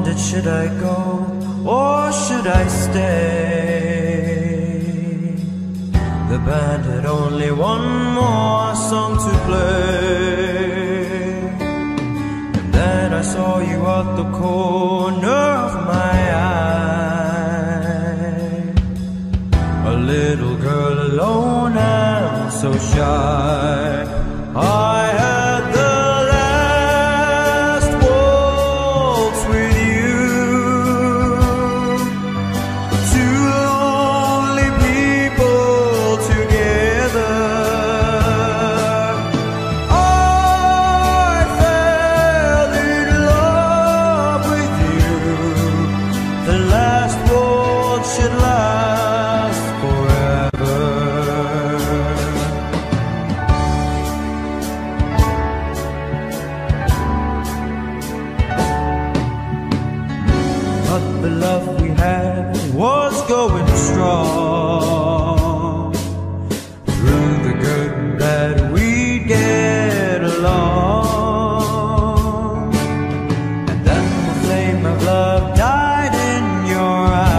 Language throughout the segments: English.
wondered, should I go or should I stay? The band had only one more song to play, and then I saw you out the corner of my eye. A little girl alone and so shy. I had the last waltz with you. Two lonely people together. I fell in love with you. The last waltz should last forever. But the love we had was going strong. Through the good and bad we'd get along. And then the flame of love died in your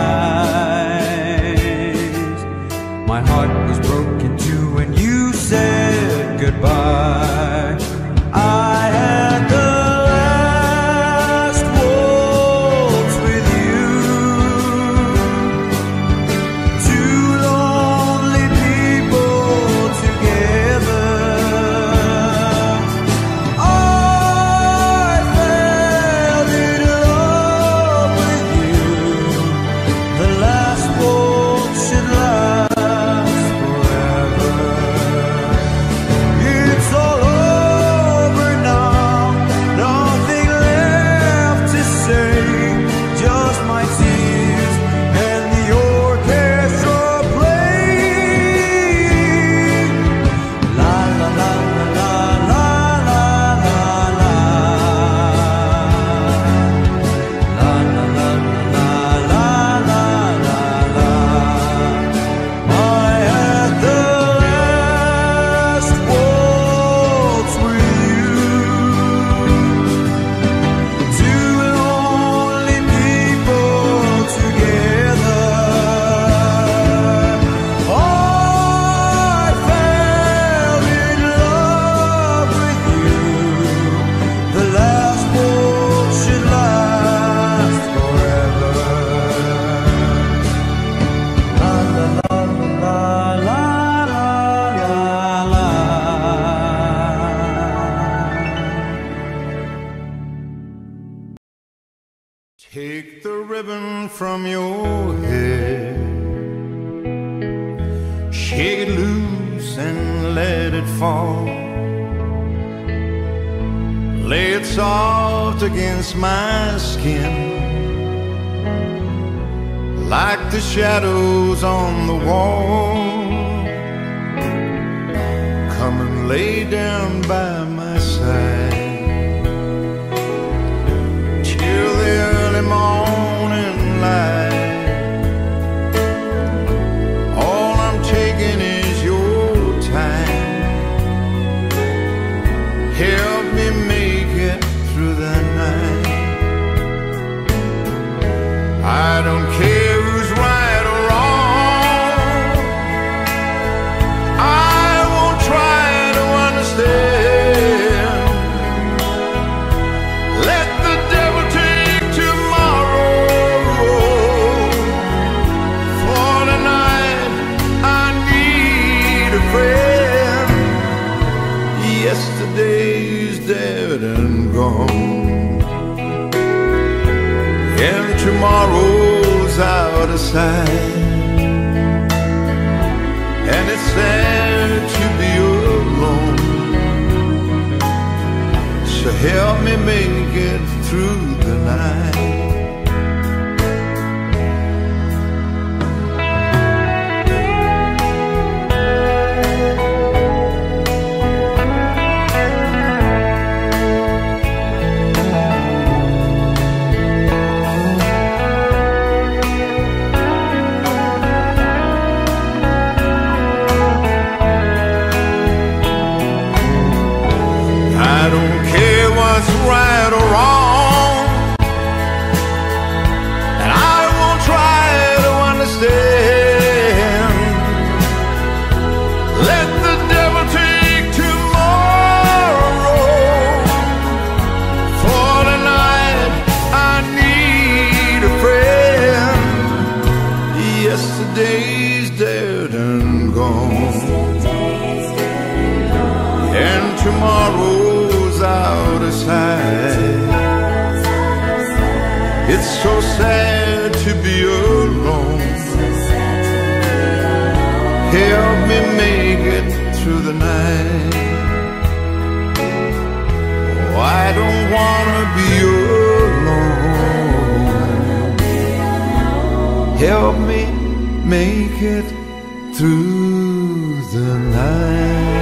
eyes. My heart was broken too when you said goodbye. I had the last waltz with you. Two lonely people together. I fell in love with you. The last waltz should last forever. It's all over now, nothing left to say, just my tears and the orchestra playing. La la la la la la la la la la la la la la la la. I had the last waltz with you. Two lonely people together. I fell in love with you. The last waltz should last forever. La la la la la la la la. Take the ribbon from your head, shake it loose and let it fall. Lay it soft against my skin, like the shadows on the wall. Come and lay down by my side till the early morning light. All I'm taking is your time. Help me make it through the night. I don't care who's right or wrong. I won't try to understand. Let the devil take tomorrow. For tonight I need a friend. Yesterday's dead and gone, and tomorrow's out of sight. And it's sad to be alone, so help me make it through the night. I don't care what's right or wrong. gone, and tomorrow's out of sight. It's so sad to be alone. Help me make it through the night. Oh, I don't wanna be alone. Help me make it through the night.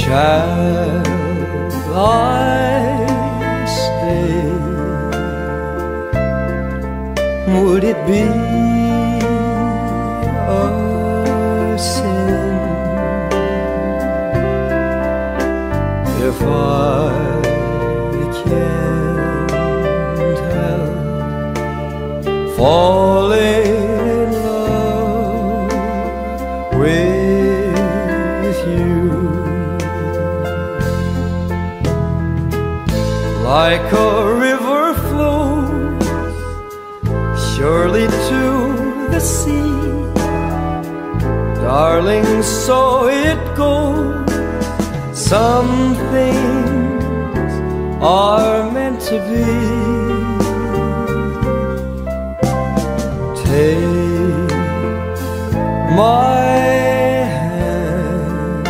Shall I stay? Would it be a sin if I can't help falling in love with you? Like a river flows surely to the sea, darling, so it goes. Some things are meant to be. Take my hand,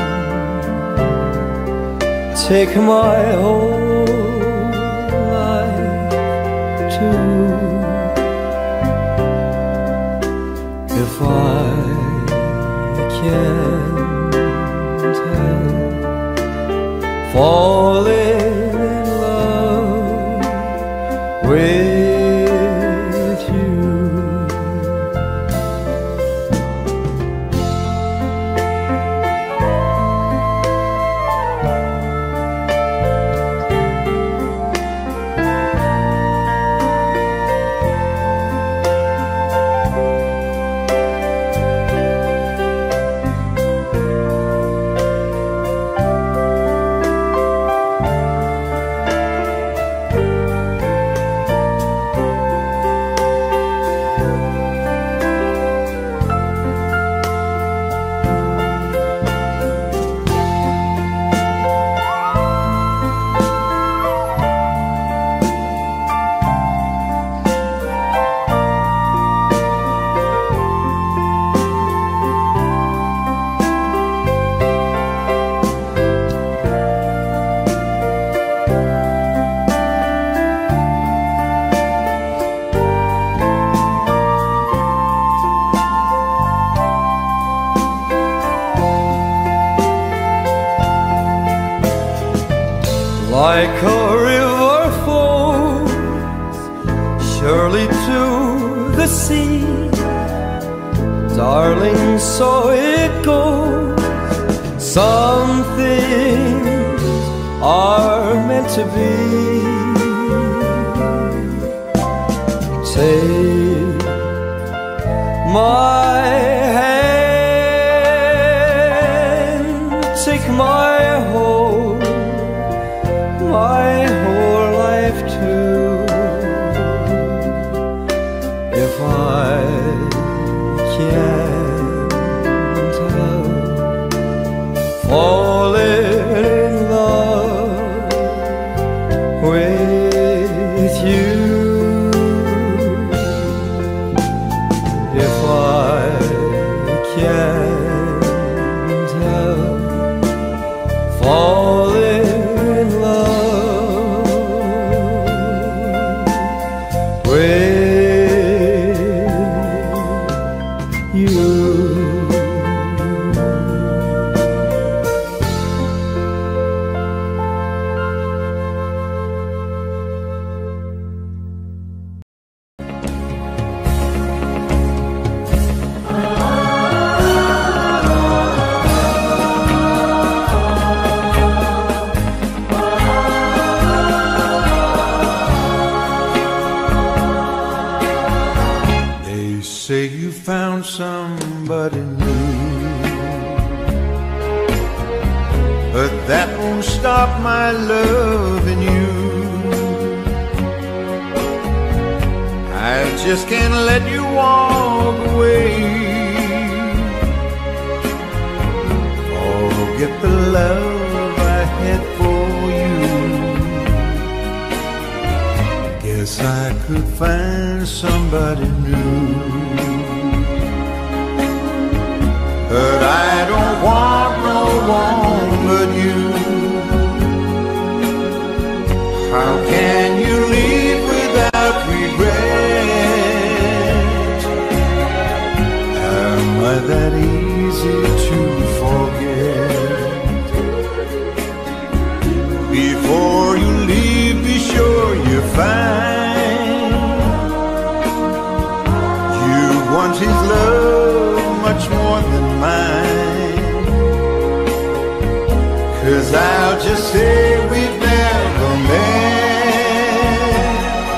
take my whole life too. If I can't help falling in love with you. Like a river flows surely to the sea, darling, so it goes. Some things are meant to be. Take my hand, take my whole life too. If I can't help falling in love with you, if I can't help falling in love with you. Say you found somebody new, but that won't stop my loving you. I just can't let you walk away. Forget the love I had for you. Guess I could find somebody new, but I don't want no one but you. How can you leave without regret? Am I that easy to forget? I'll just say we've never met.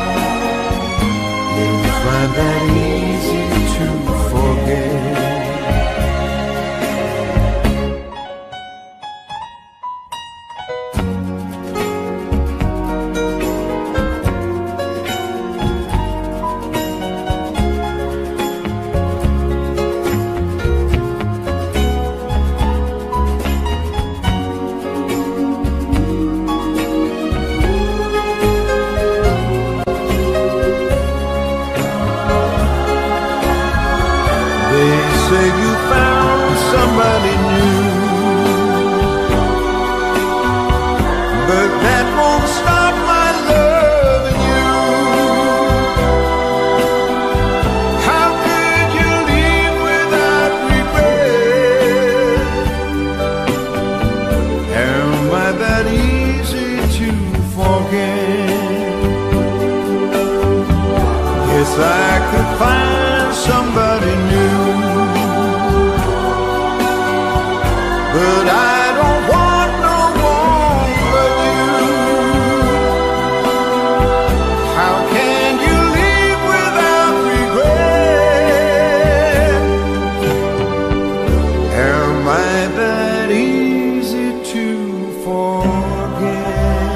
You'll find that easy to forget. Say you found somebody new, but that won't stop my loving you. How could you leave without regret? Am I that easy to forget? Yes, I could find somebody new, but I don't want no one but you. How can you leave without regret? Am I that easy to forget?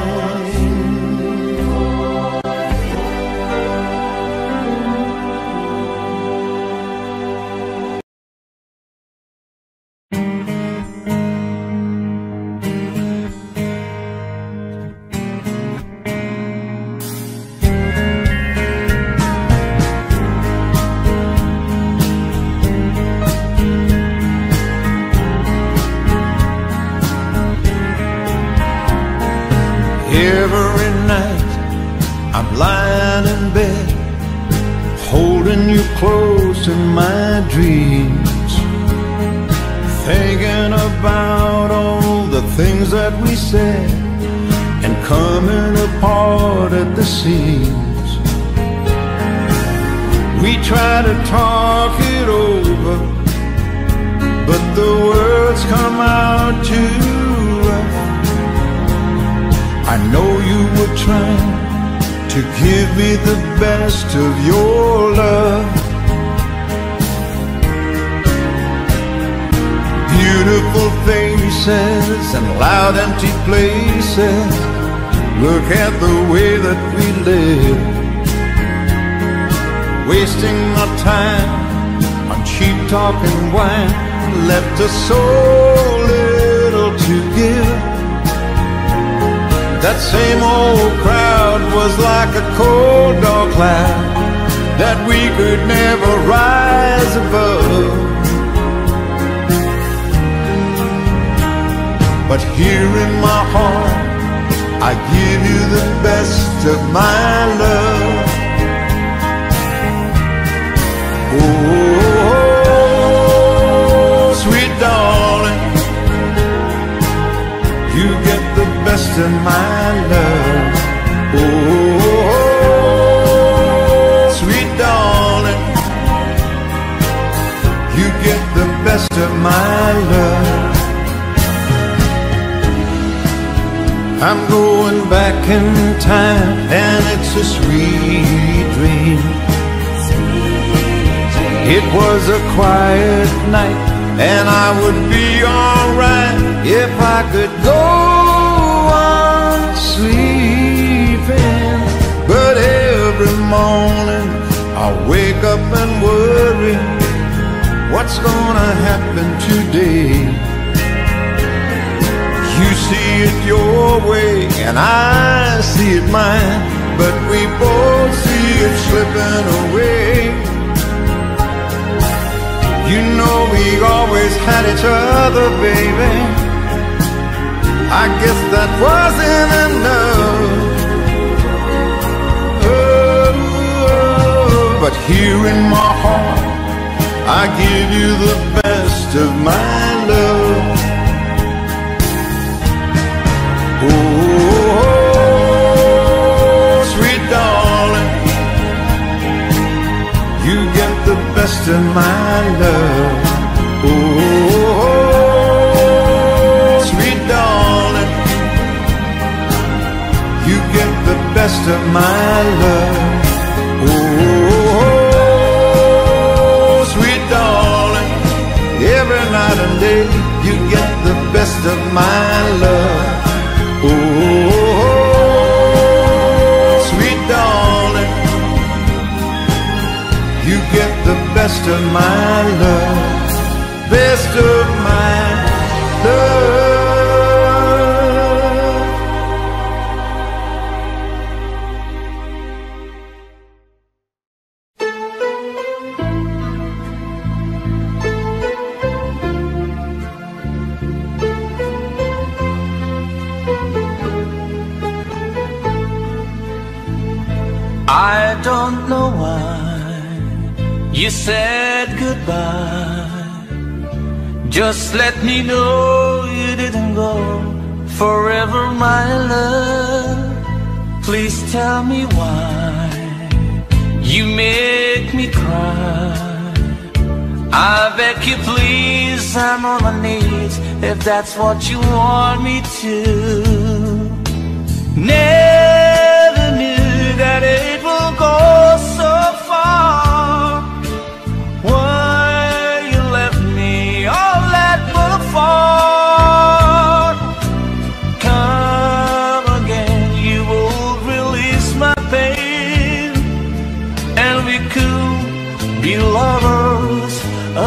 Every night I'm lying in bed, holding you close in my dreams, thinking about all the things that we said and coming apart at the seams. We try to talk it over, but the words come out too rough. I know you were trying to give me the best of your love. Beautiful faces and loud empty places. Look at the way that we live, wasting our time on cheap talk and wine, left us so little to give. That same old crowd was like a cold dark cloud that we could never rise above. But here in my heart, I give you the best of my love. Oh, sweet darling, you get the best of my love. Oh, sweet darling, you get the best of my love. I'm going back in time, and it's a sweet dream. It was a quiet night, and I would be alright if I could go on sleeping. But every morning I wake up and worry, what's gonna happen today? You see it your way and I see it mine, but we both see it slipping away. You know we always had each other, baby. I guess that wasn't enough. Oh, but here in my heart, I give you the best of my love. Oh, sweet darling, you get the best of my love. Oh, sweet darling, best of my love. Sweet darling, every night and day you get the best of my love. Sweet darling, you get the best of my love, best of my love. I don't know why you said goodbye. Just let me know you didn't go forever, my love. Please tell me why you make me cry. I beg you please, I'm on my knees if that's what you want me to. Never knew that it will go so far. Why you left me all that will fall. Come again, you will release my pain, and we could be lovers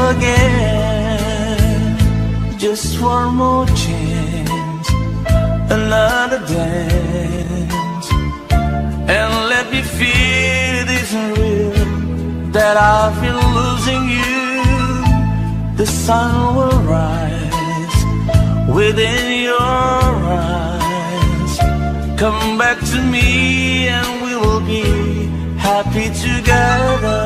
again. Just one more chance, another dance, and let me feel it isn't real that I've been losing you. The sun will rise within your eyes. Come back to me and we will be happy together.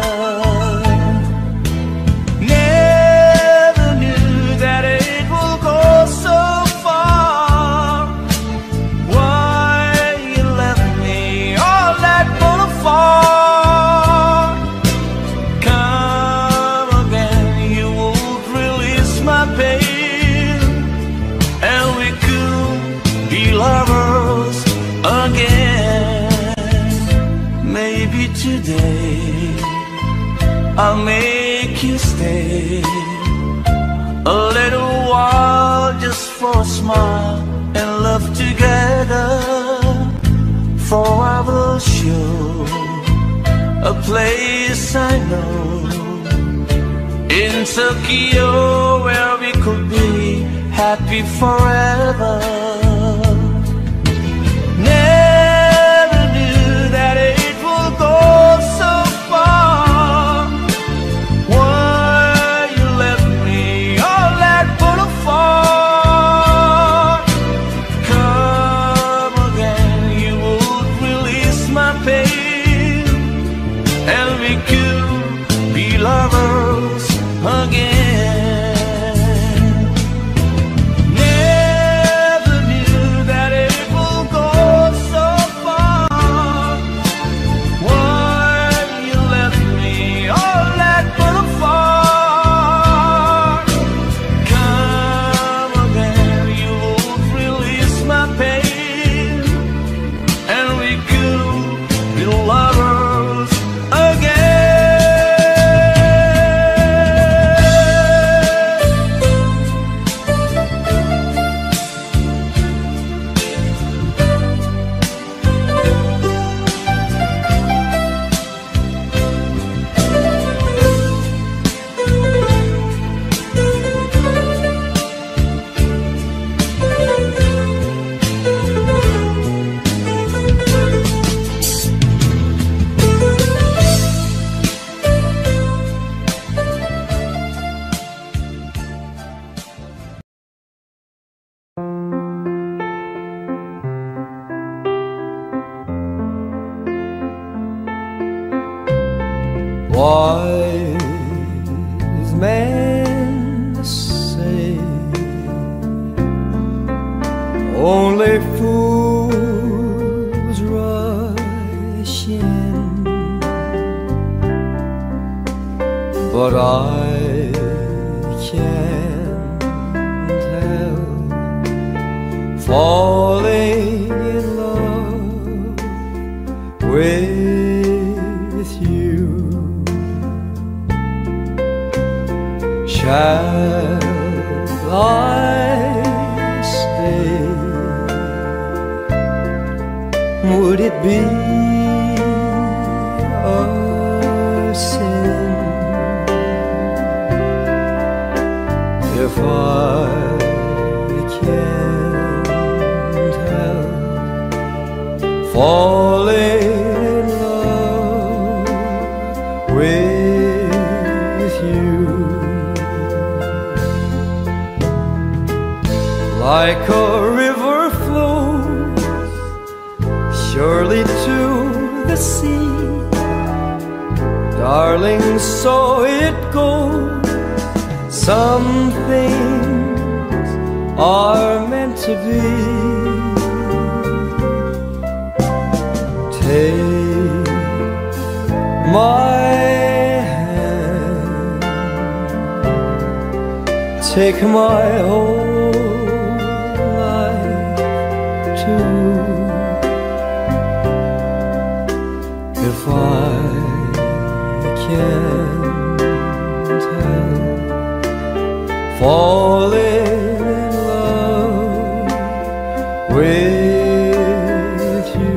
Never knew that it will go so far. Why you left me all that will fall. Come again, you would release my pain, and we could be lovers again. Maybe today I'll make you stay a little while, just for a smile and love together. For I will show a place I know in Tokyo where we could be happy forever. Never knew that it will go so far. Why you left me all that put a fall. Come again, you would release my pain, and we could be lovers again. Never knew that it will go so far. Why you left me all that put a fall. Come again, you would release my pain, and we could be lovers again. Wise men say only fools rush in, but I can't help falling in love shall I stay? Would it be a sin if I can't help falling in love with you? Like a river flows surely to the sea, darling, so it goes. Some things are meant to be. Take my hand, take my whole life too. If I can't help falling in love with you.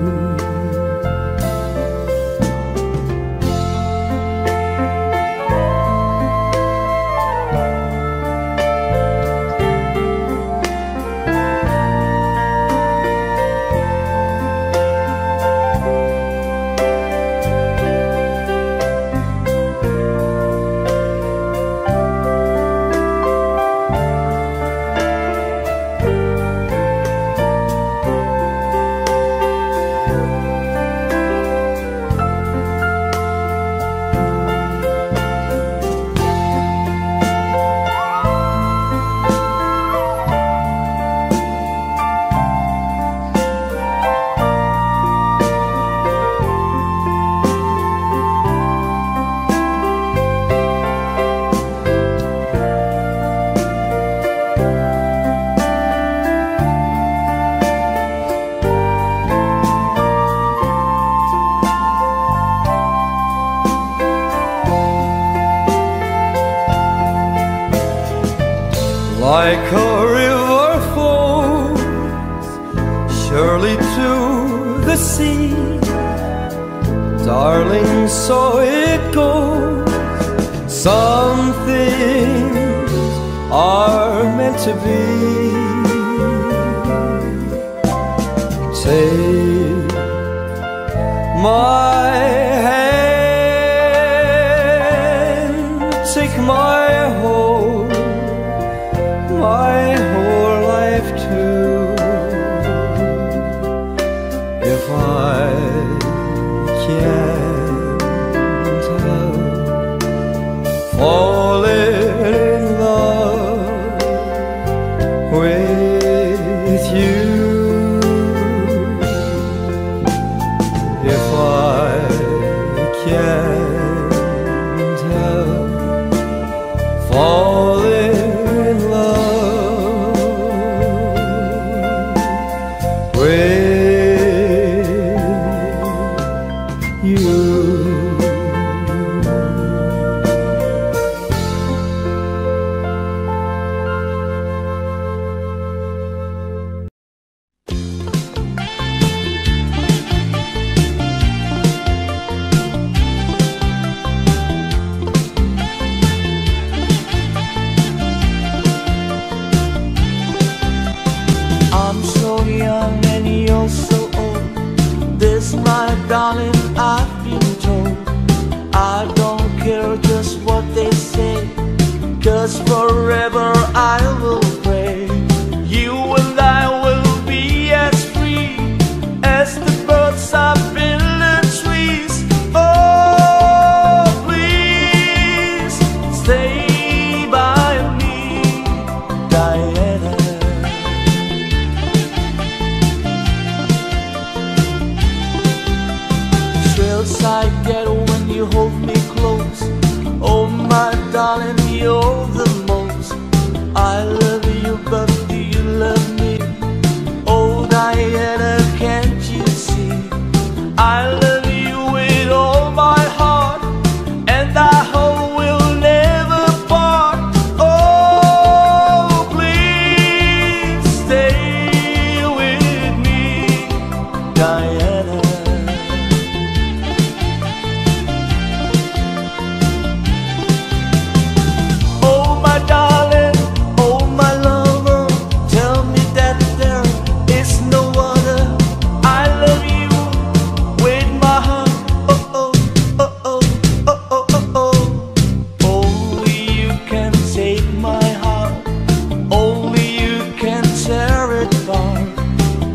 Like a river flows surely to the sea, darling, so it goes. Some things are meant to be. Take my hand, take my whole life too. If I can't help falling in love with you, if I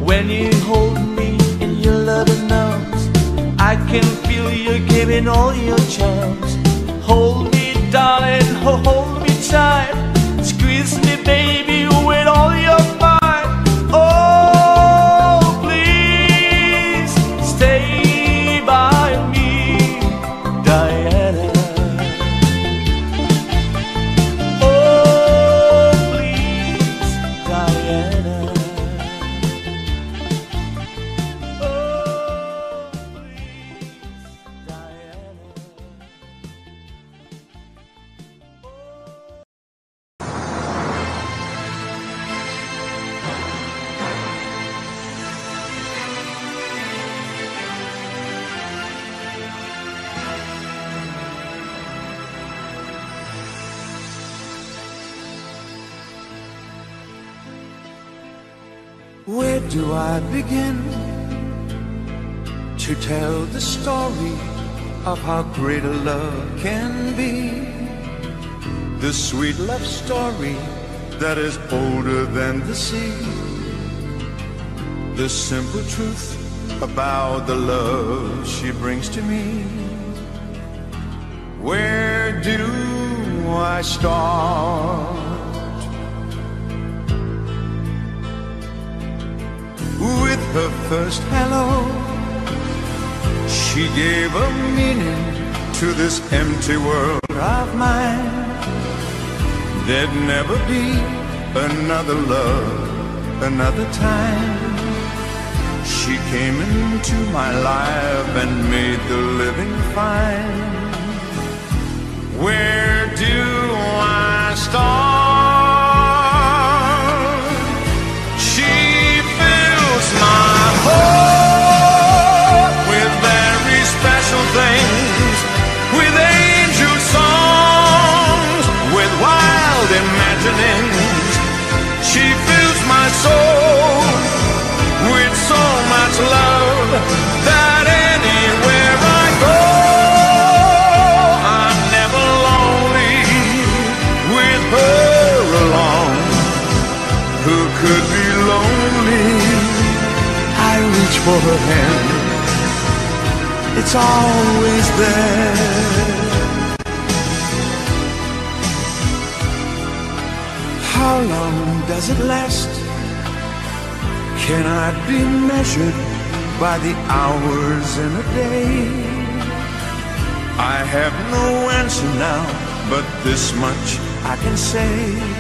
When you hold me in your loving arms, I can feel you giving all your charms. Hold me, darling, hold me tight. Squeeze me, baby, with all your might. Oh, please stay by me, Diana. Oh, please, Diana. Oh, please, Diana. Where do I begin to tell the story of how great a love can be? The sweet love story that is older than the sea. The simple truth about the love she brings to me. Where do I start? With her first hello, she gave a meaning to this empty world of mine. There'd never be another love, another time. She came into my life and made the living fine. Where do I start? My heart with very special things, with angel songs, with wild imaginings. She fills my soul with so much love that anywhere I go, I'm never lonely with her along. Who could be lonely? I reach for her hand, it's always there. How long does it last? Can I be measured by the hours in a day? I have no answer now, but this much I can say.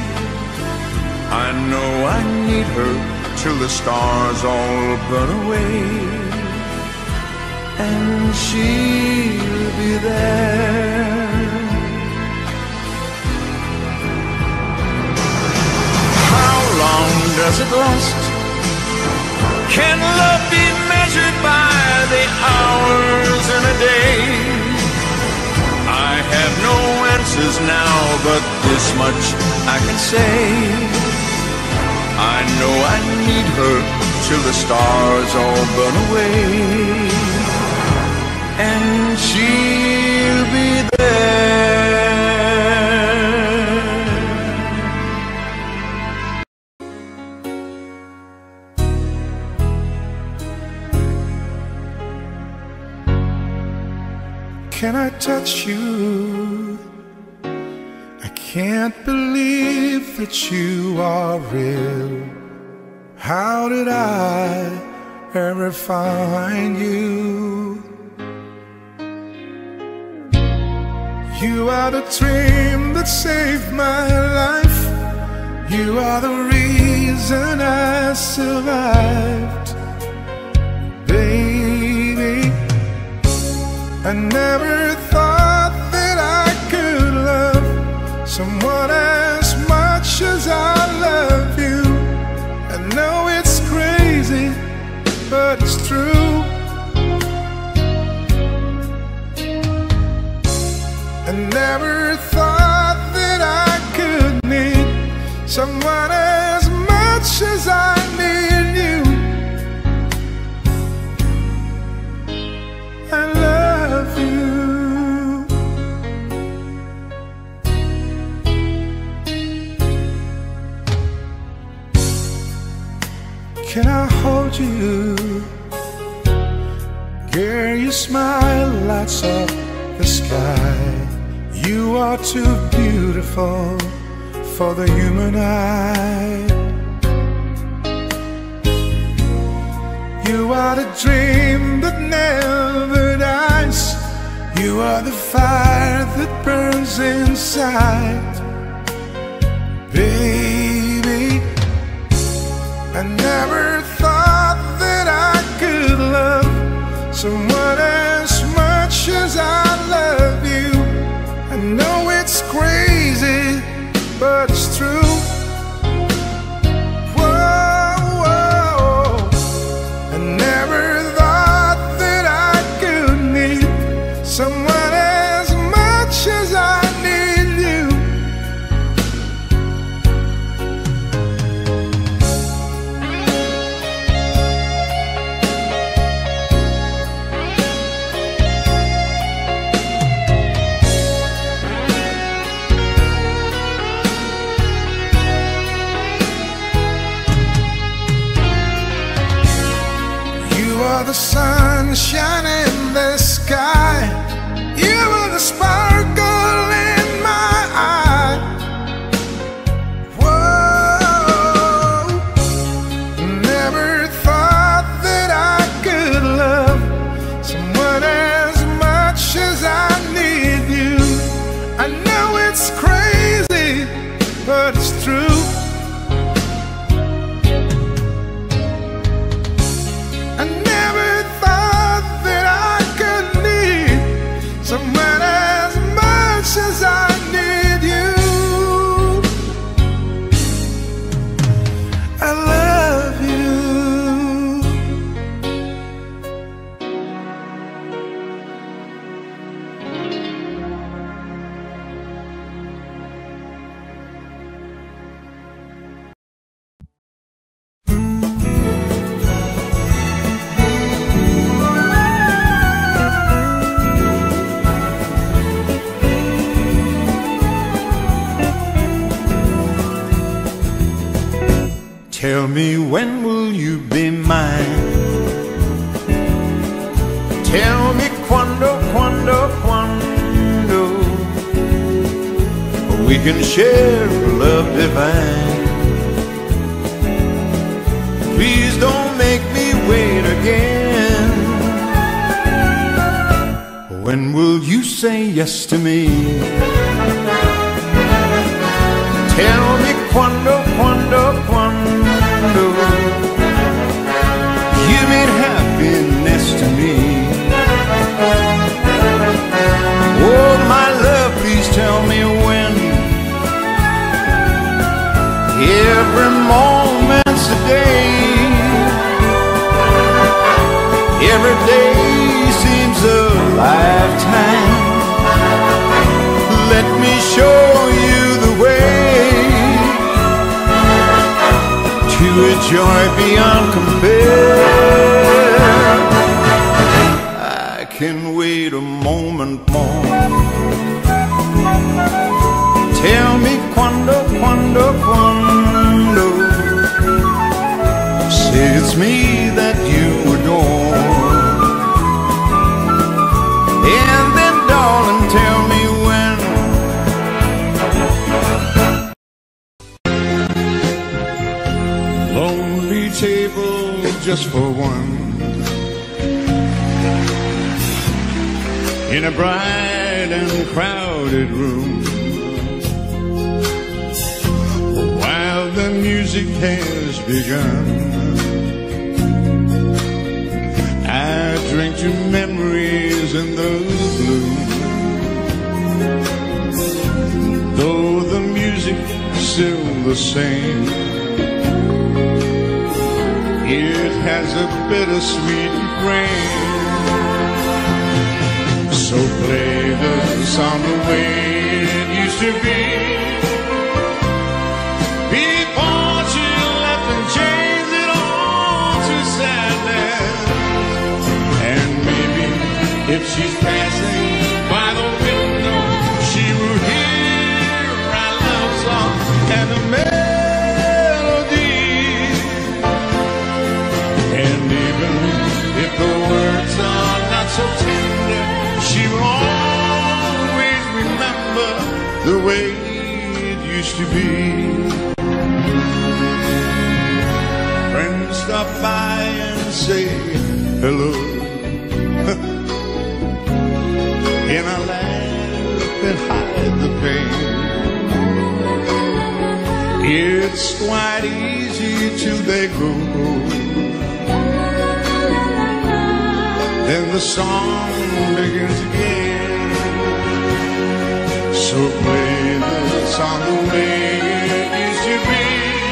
I know I need her till the stars all burn away, and she'll be there. How long does it last? Can love be measured by the hours in a day? I have no answers now, but this much I can say. I know I need her till the stars all burn away, and she'll be there. Can I touch you? I can't believe that you are real. How did I ever find you? You are the dream that saved my life. You are the reason I survived. Baby, I never thought that I could love someone as much as I love you. I know it's crazy, but it's true. I never thought that I could need someone as much as I need you. hold you. Girl, your smile lights up the sky. You are too beautiful for the human eye. You are the dream that never dies. You are the fire that burns inside. Baby, I never thought that I could love someone as much as I love you. I know it's crazy, but it's true. Whoa, whoa. I never thought that I could need someone as much as I need you. You are the sunshine in the sky. You are the sparkle in my eye. Whoa, never thought that I could love someone as much as I need you. I know it's crazy, but it's true. I never thought that I could need someone as much as I need you. I love you. Tell me, when will you be mine? Tell me quando, quando, quando we can share love divine. Please don't make me wait again. When will you say yes to me? Tell me quando, quando, quando you mean happiness to me. Oh, my love, please tell me when. Every moment's a day. Every day seems a lifetime. Let me show you the way to a joy beyond compare. I can wait a moment more. Tell me quando, quando, quando say it's me that you adore. And then darling, tell me when. Lonely table just for one, in a bright and crowded room, while the music has begun. I drink to memories in the gloom, though the music's still the same. It has a bittersweet refrain. So play the song the way it used to be, before she left and changed it all to sadness. And maybe if she's passing by the window, she will hear our love song and the melody. And even if the words are not so tender, she will always remember the way it used to be. Friends stop by and say hello, and I laugh and hide the pain. It's quite easy till they go. Then the song begins again. So play the song the way it used to be.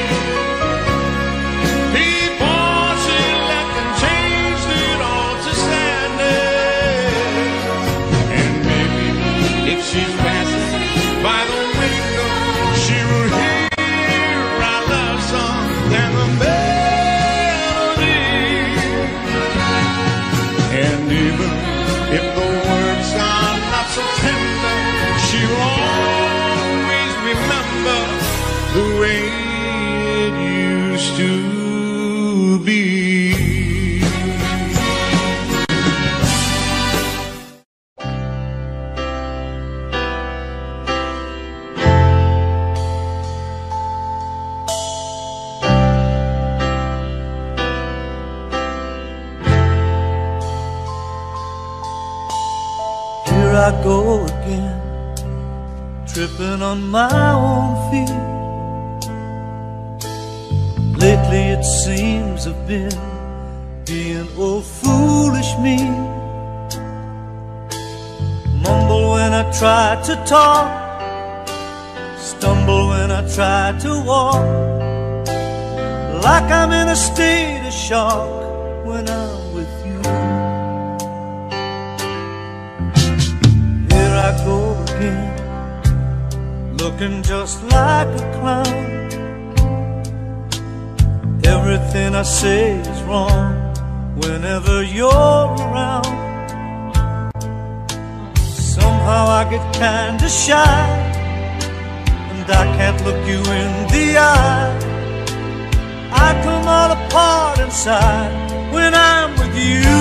People say let them change it all to sadness. And maybe if she's passing by the window, she will hear our love song and the melody. And even if the words are not so tender, she will always remember the way it used to be. Here I go again, tripping on my own feet. Lately it seems I've been being old foolish me. Mumble when I try to talk, stumble when I try to walk, like I'm in a state of shock when I'm with you. Here I go again, looking just like a clown. Everything I say is wrong whenever you're around. Somehow I get kinda shy, and I can't look you in the eye. I come all apart inside when I'm with you.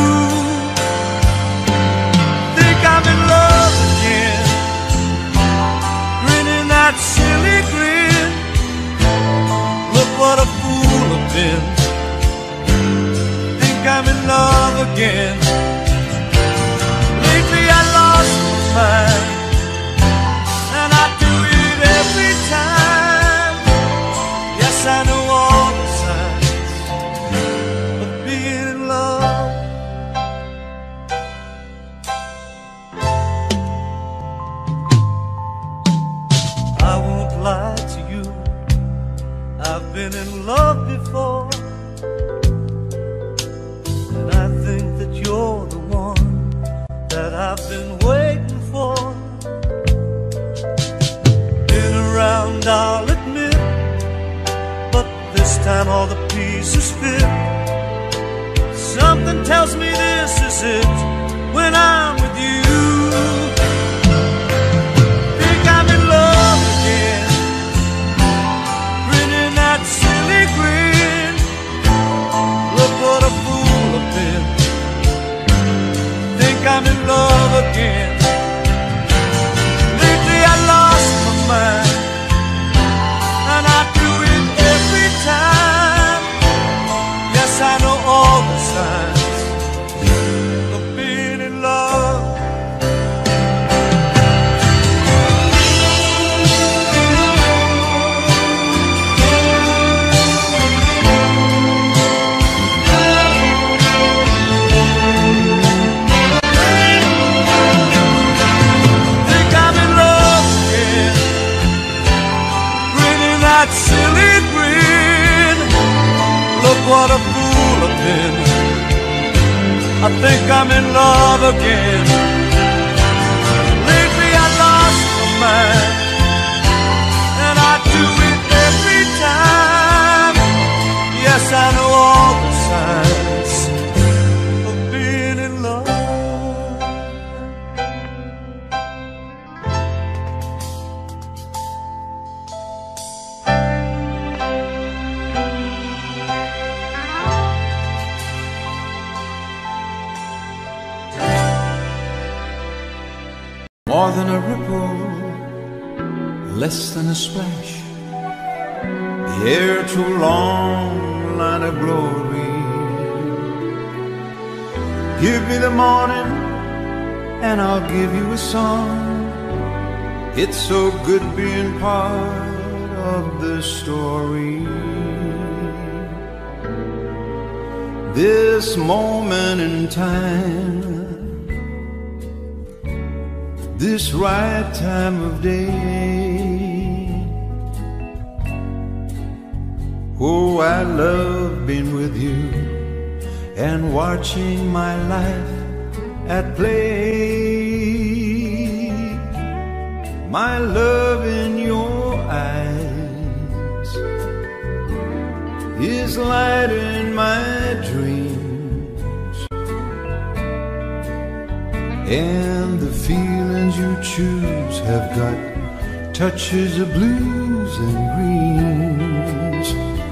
Think I'm in love again, grinning that silly grin. Look what a fool I've been. Think I'm in love again. Lately I lost my mind, and I do it every time. Yes, I know all the signs of being in love. I won't lie to you, I've been in love before, and I think that you're the one that I've been waiting for. Been around, I'll admit, but this time all the pieces fit. Something tells me this is it when I'm with you. Think I'm in love again, grinning that silly grin. Look what a fool I've been. Think I'm in love again. Lately I lost my mind, and I do it every time. Yes, I know all the signs of being in love. Think I'm in love again, grinning that silly grin. Look what a fool I've been. I think I'm in love again. Lately I lost my mind, and I do it every time. Yes, I know all the signs of being in love. More than a ripple, less than a splash, the air too long line of glory. Give me the morning and I'll give you a song. It's so good being part of the story. This moment in time, this right time of day. Oh, I love being with you and watching my life at play. My love in your eyes is light in my dreams, and the feelings you choose have got touches of blues and greens.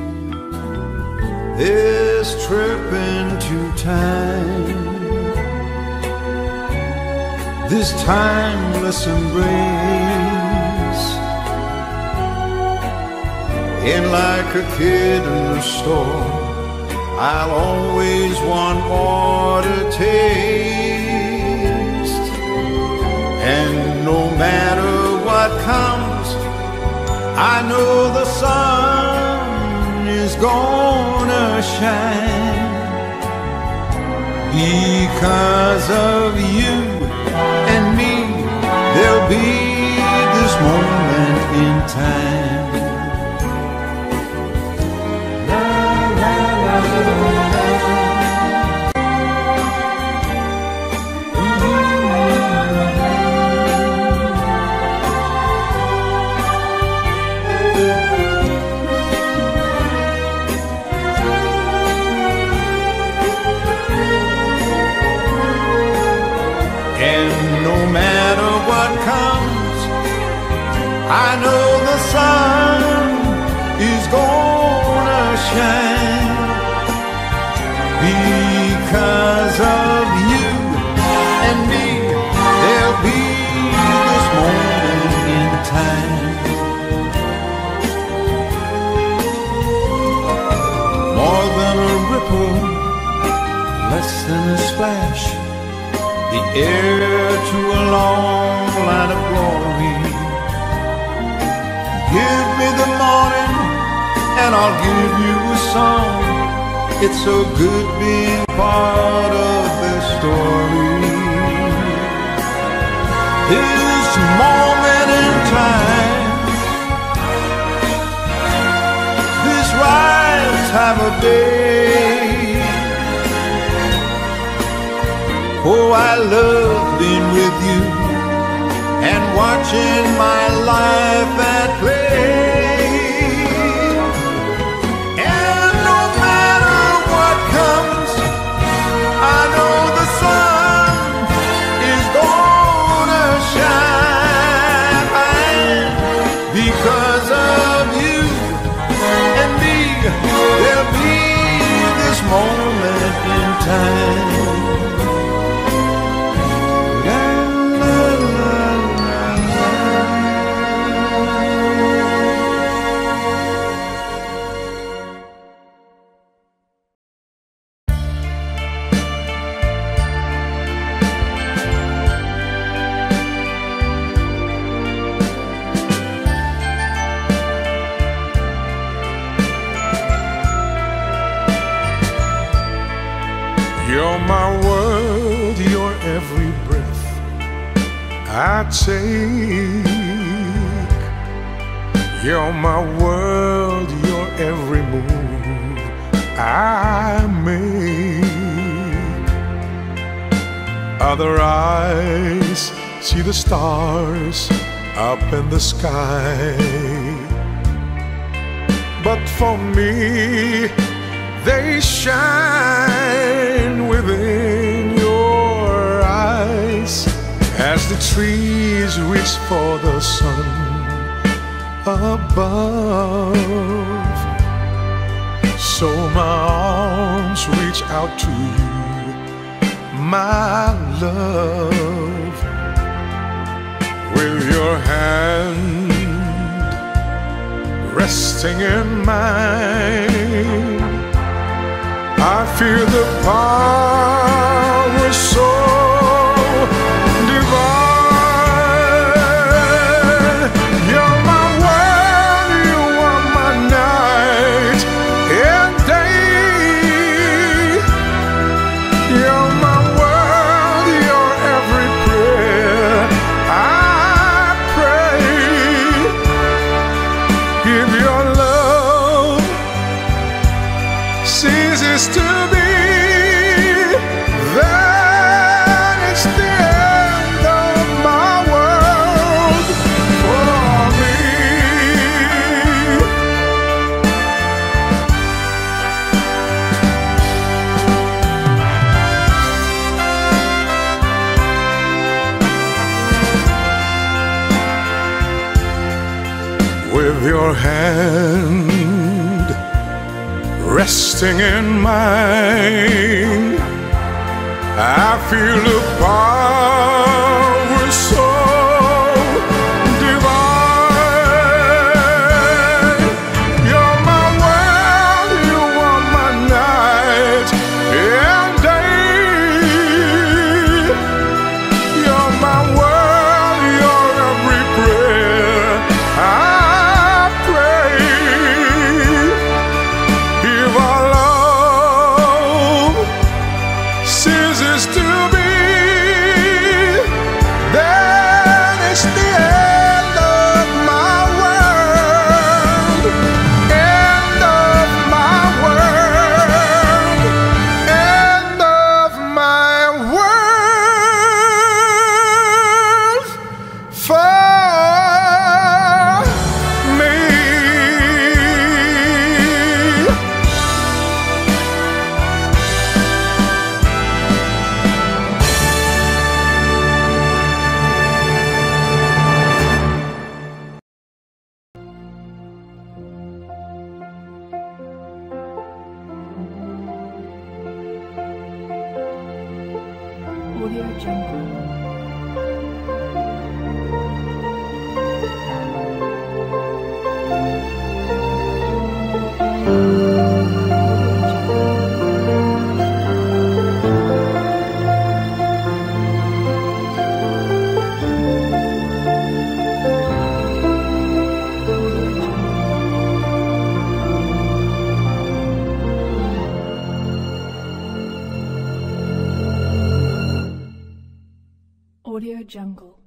This trip into time, this timeless embrace, and like a kid in the store, I'll always want more to taste. And no matter what comes, I know the sun is gonna shine. Because of you and me, there'll be this moment in time. La, la, la, la. I know the sun is gonna shine. Because of you and me, there'll be this moment in time. More than a ripple, less than a splash, the air to a long line of glory. Give me the morning and I'll give you a song. It's so good being part of the story. This moment in time, this right time of day. Oh, I love being with you and watching my life at play. And no matter what comes, I know the sun is gonna shine. Because of you and me, there'll be this moment in time. You're my world, you're every breath I take. You're my world, you're every move I make. Other eyes see the stars up in the sky, but for me they shine within your eyes. As the trees reach for the sun above, so my arms reach out to you, my love. with your hand resting in mine. I feel the power so divine. You're my world, you are my night and day. You're my world, you're every prayer I pray. If your love ceases to be, then it's the end of my world for me. With your hand resting in mine, I feel a power so divine. You're my world, you are my night and day. You're my world, you're every prayer I pray. If our love ceases to be, then it's the end of my world. End of my world. End of my world for me. Audio Jungle. Audio Jungle.